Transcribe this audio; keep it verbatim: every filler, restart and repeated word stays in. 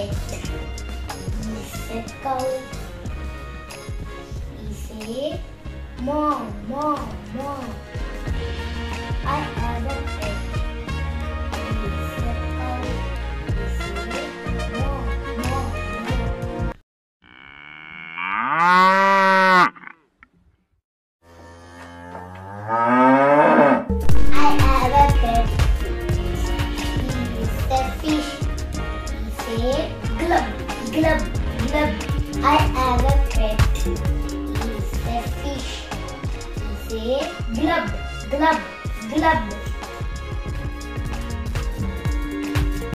cat. E is a cow. E is a mom, mom, mom. I have a pet. E is a cow. E is a mom, mom, mom. I have a pet. He is a fish. He is a glub, glub, glub. I have a pet. He is a fish. He is a glub, glub, glub.